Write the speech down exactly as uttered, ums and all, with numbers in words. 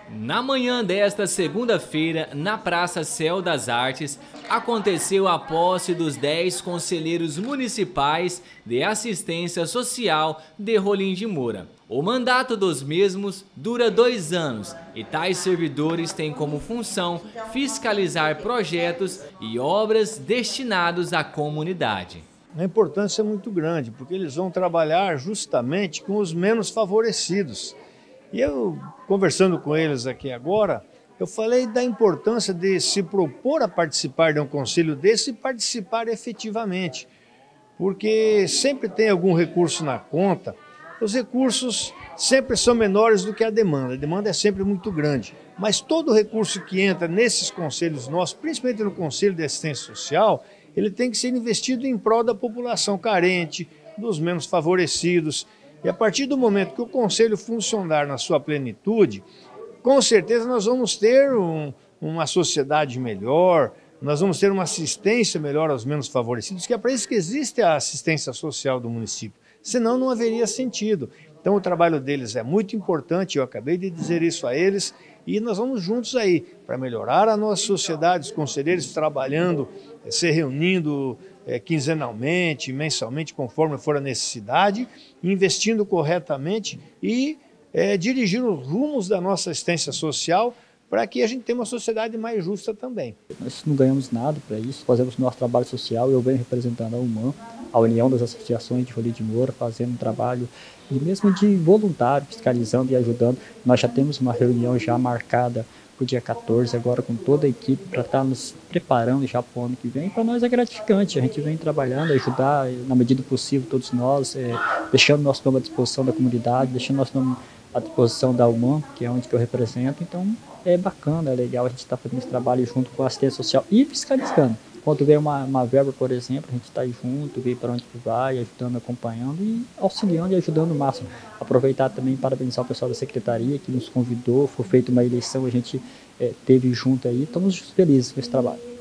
Na manhã desta segunda-feira, na Praça Céu das Artes, aconteceu a posse dos dez conselheiros municipais de assistência social de Rolim de Moura. O mandato dos mesmos dura dois anos e tais servidores têm como função fiscalizar projetos e obras destinados à comunidade. A importância é muito grande, porque eles vão trabalhar justamente com os menos favorecidos. E eu, conversando com eles aqui agora, eu falei da importância de se propor a participar de um conselho desse e participar efetivamente. Porque sempre tem algum recurso na conta, os recursos sempre são menores do que a demanda, a demanda é sempre muito grande. Mas todo recurso que entra nesses conselhos nossos, principalmente no Conselho de Assistência Social, ele tem que ser investido em prol da população carente, dos menos favorecidos. E a partir do momento que o Conselho funcionar na sua plenitude, com certeza nós vamos ter um, uma sociedade melhor, nós vamos ter uma assistência melhor aos menos favorecidos, que é para isso que existe a assistência social do município, senão não haveria sentido. Então o trabalho deles é muito importante, eu acabei de dizer isso a eles, e nós vamos juntos aí para melhorar a nossa sociedade, os conselheiros trabalhando, se reunindo é, quinzenalmente, mensalmente, conforme for a necessidade, investindo corretamente e é, dirigindo os rumos da nossa assistência social para que a gente tenha uma sociedade mais justa também. Nós não ganhamos nada para isso, fazemos nosso trabalho social. Eu venho representando a UMAN, a União das Associações de Rolim de Moura, fazendo um trabalho e mesmo de voluntário, fiscalizando e ajudando. Nós já temos uma reunião já marcada para o dia quatorze, agora com toda a equipe, para estar nos preparando já para o ano que vem. Para nós é gratificante, a gente vem trabalhando, ajudar na medida do possível todos nós, é, deixando nosso nome à disposição da comunidade, deixando nosso nome à disposição da UMAN, que é onde que eu represento. Então é bacana, é legal a gente estar fazendo esse trabalho junto com a assistência social e fiscalizando. Quando vem uma, uma verba, por exemplo, a gente está junto, vê para onde que vai, ajudando, acompanhando e auxiliando e ajudando o máximo. Aproveitar também para parabenizar o pessoal da secretaria que nos convidou, foi feita uma eleição, a gente é, teve junto aí, estamos felizes com esse trabalho.